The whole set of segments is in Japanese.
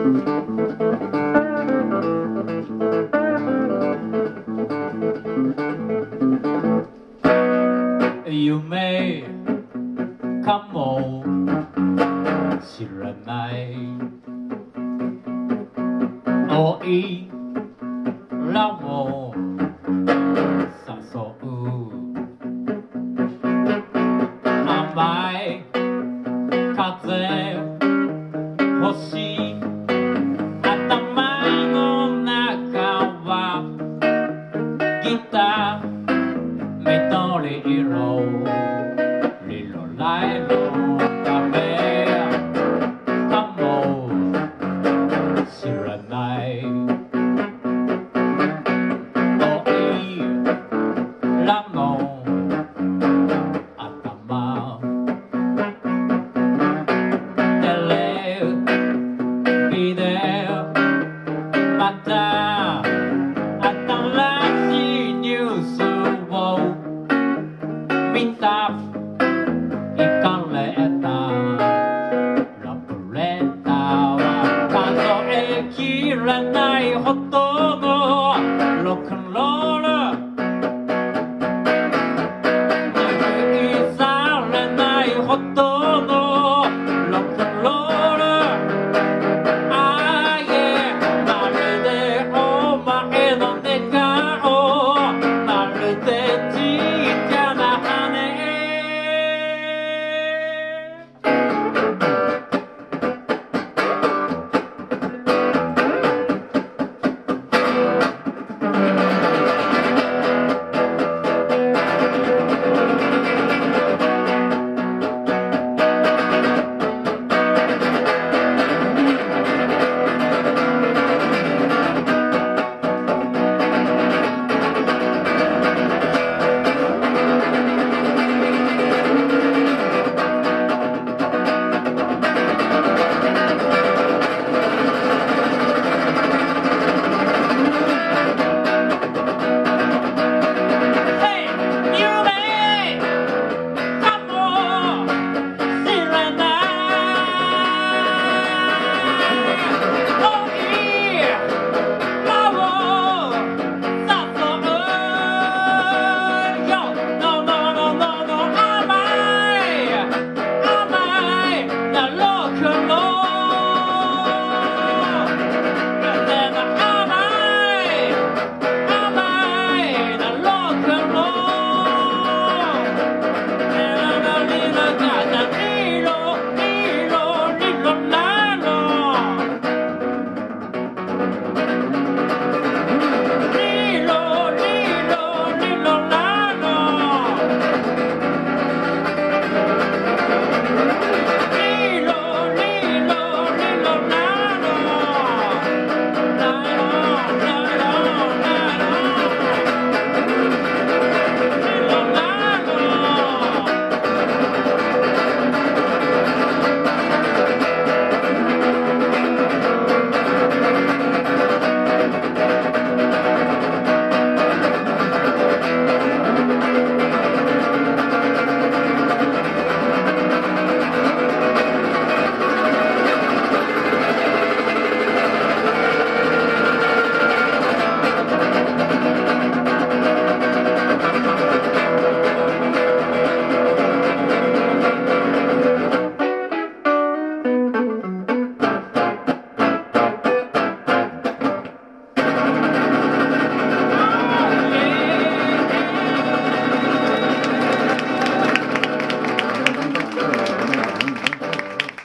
夢かもしれないおいらを誘う甘い風欲しい頭の中はギター緑色リロライロダメかもしれないおいらの頭テレビでまた新しいニュースを見たイカれたラブレターは数えきれないほどのロックンロール拭い去れないほどのロックンロールああいえまるでお前の願顔まるでちっちゃな羽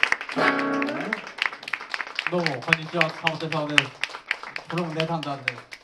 どうもこんにちは、鴨手沢です。フロムネタンダーです。